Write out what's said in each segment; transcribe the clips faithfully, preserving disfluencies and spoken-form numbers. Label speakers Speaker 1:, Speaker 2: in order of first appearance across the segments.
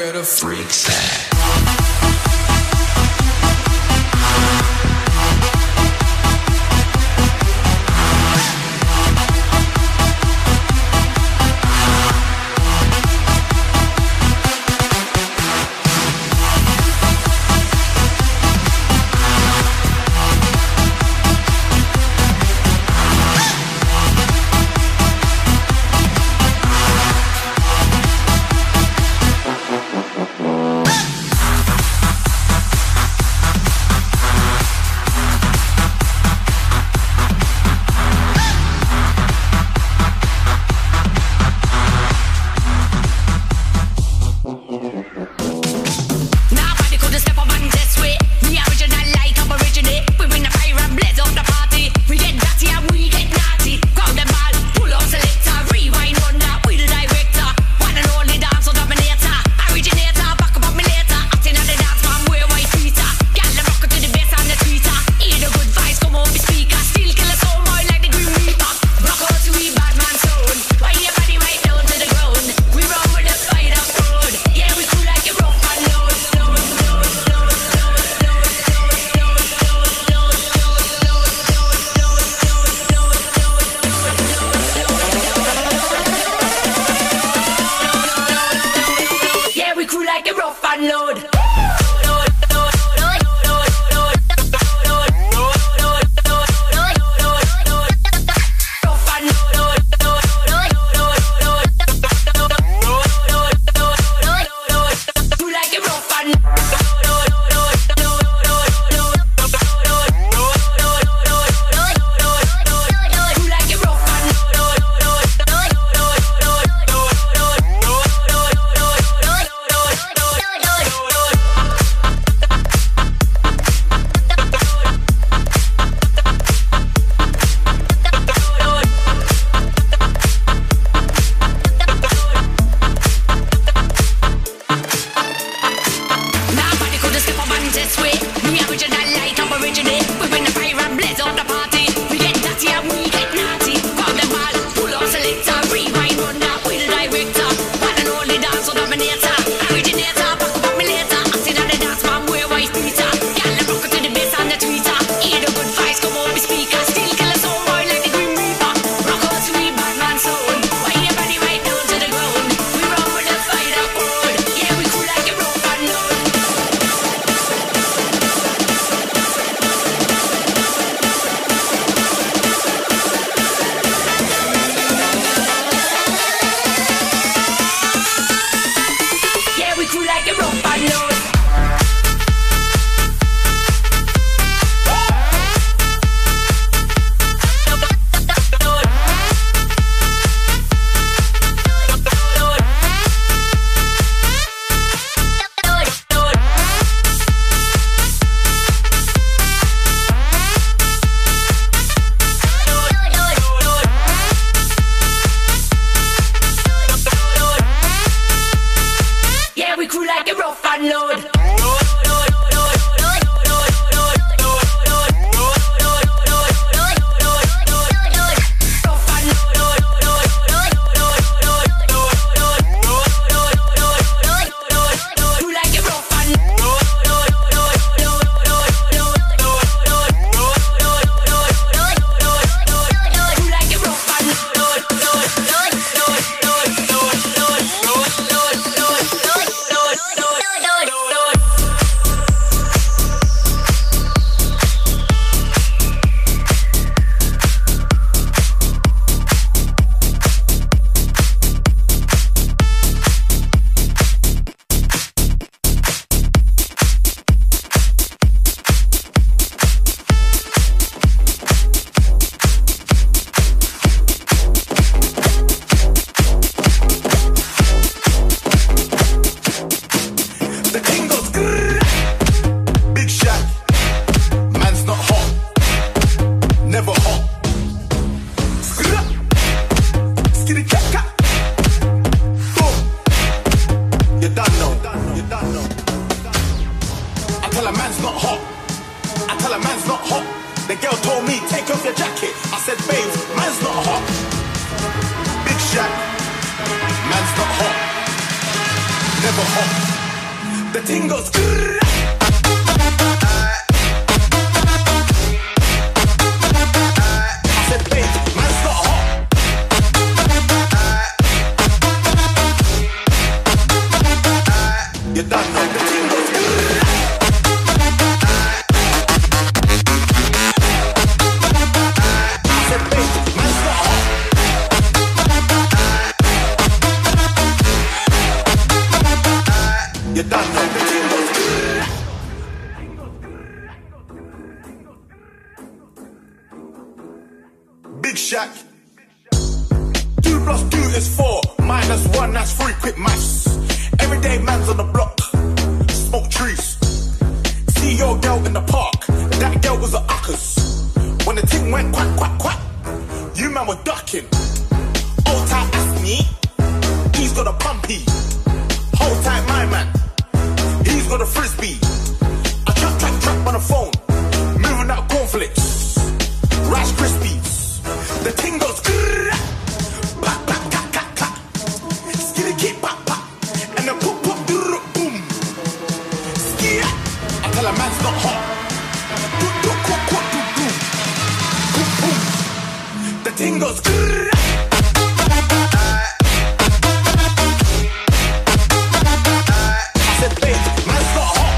Speaker 1: where the freaks at.
Speaker 2: The girl told me, take off your jacket. I said, babes, man's not hot. Big Shaq, man's not hot. Never hot. ting goes. I said, babe, man's not hot. You done know the ting goes. I said, babe, man's not hot. You done know the ting goes. Big Shaq. Two plus two is four. Minus one, that's three. Quick maths. Everyday man's on the block. Smoke trees. See your girl in the park. That girl was a uckers. When the ting went quack, quack, quack, you man were ducking. Old tight ass me. He's got a pumpy. Hold tight, my man. He's got a frisbee. I trap, trap, trap on the phone. Moving out cornflakes. Rice Krispies. The ting goes. Clap, clap, clap, clap, clap. Skitty, keep, pop, pop. And then pop, pop, boom. Skia. I tell a man's not hot. Do, do, cook, cook, do, do. Boom, boom. The ting goes. I said, babe, man's not hot.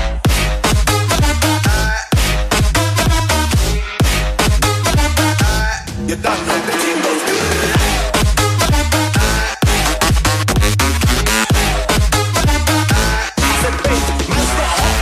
Speaker 2: You done know the ting goes. I said, babe, man's not hot.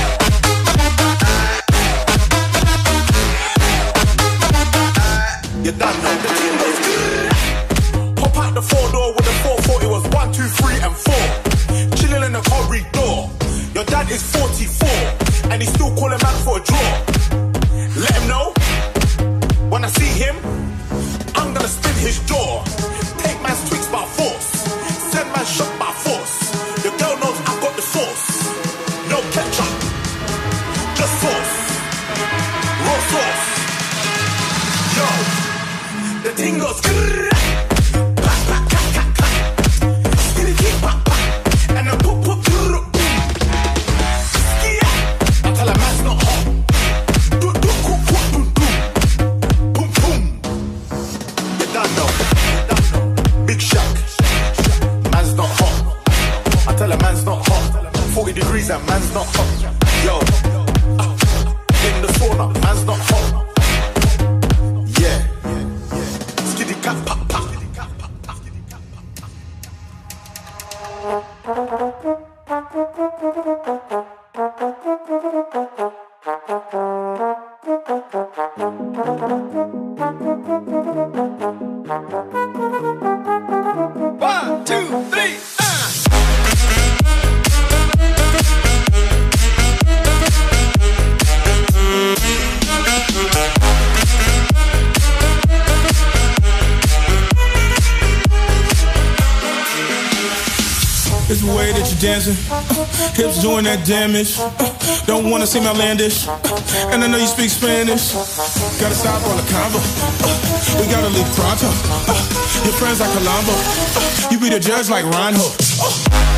Speaker 2: You done know the ting goes. Pop out the four door with a four forty. It was one, two, three, and four. Chilling in the corridor. Your dad is forty-four, and he's still calling man for a draw. Let him know. When I see him, I'm gonna spin his jaw. Take man's tweaks by force. Send man shot by force. Your girl knows I got the sauce. No ketchup, just sauce. Raw sauce. Yo, the ting goes. Clap, clap, clap, clap, clap. Skitty, keep, pop, pop. And then pop, pop, boom. Skia. I tell a man's not hot. Do, do, cook, cook, do, do. Boom, boom. You done know. Big Shaq. Man's not hot. I tell a man's not hot. forty degrees and man's not hot. Yo. Uh, in the sauna, man's not hot. Yeah. Skitty cat pop pop. One, two, three, uh.
Speaker 1: It's the way that you're dancing, uh, hips doing that damage. Uh, don't wanna seem outlandish, uh, and I know you speak Spanish. Gotta stop all the convo. Uh, we gotta leave pronto. Uh, your friends like Colombo. Uh, you be the judge like Reinhold. Uh,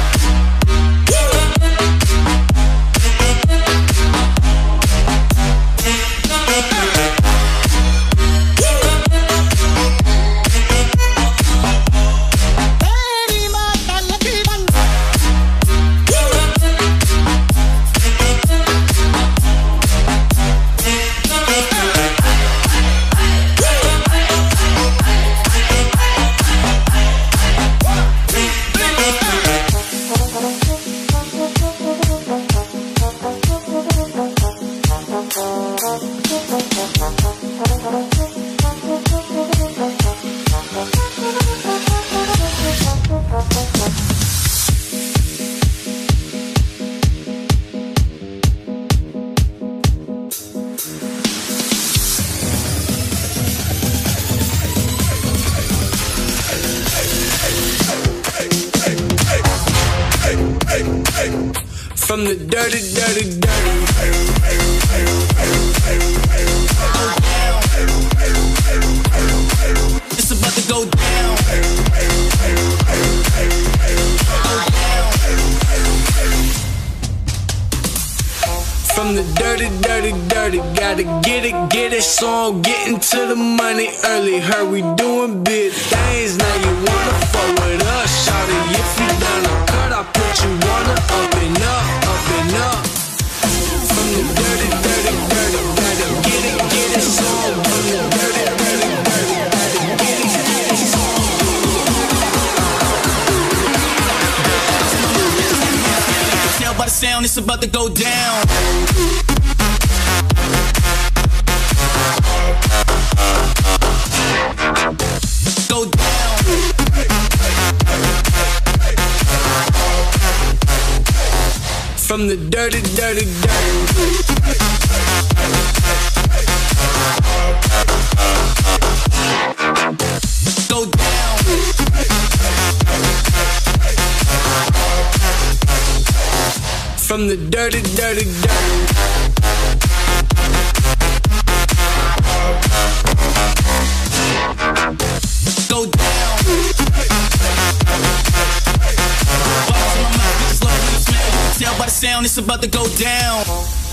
Speaker 3: From the dirty, dirty, dirty. It's about to go down. the dirty, dirty, dirty. Gotta get it, get it, so I'm getting to the money early. Heard we doing big things, now you wanna fuck with us. Shawty, if you down to cut, I'll put you on the up and up, up and up. From the dirty, dirty, dirty. Gotta get it, get it, so I'm from the dirty, dirty, dirty. Gotta get it, get it, so I'm tell by the sound it's about to go down. Go down. From the dirty, dirty, dirty. Go down. From the dirty, dirty, dirty. Go down. Tell by the sound it's about to go down.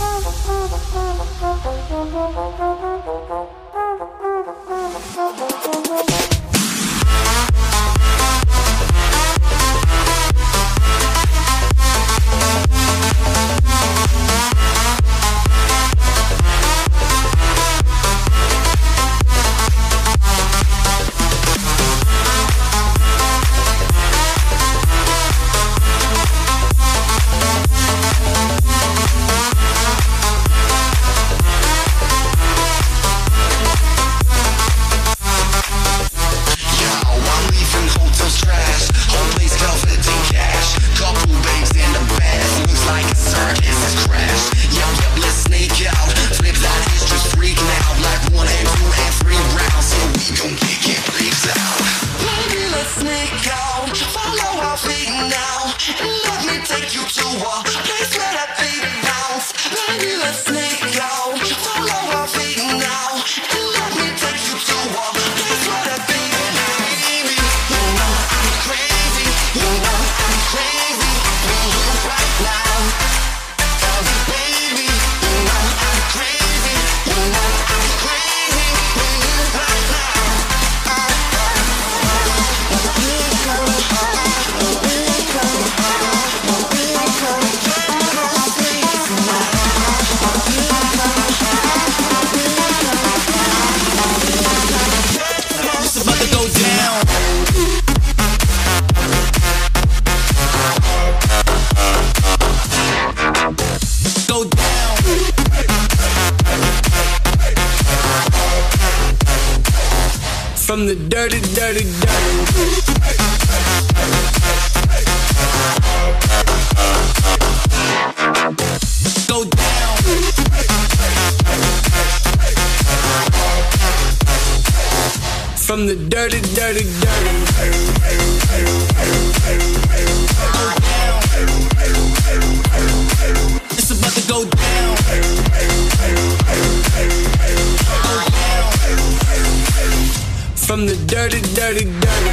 Speaker 3: From the dirty, dirty, dirty. Go down. From the dirty, dirty, dirty. Go down. It's about to go down. Go down. From the dirty, dirty, dirty.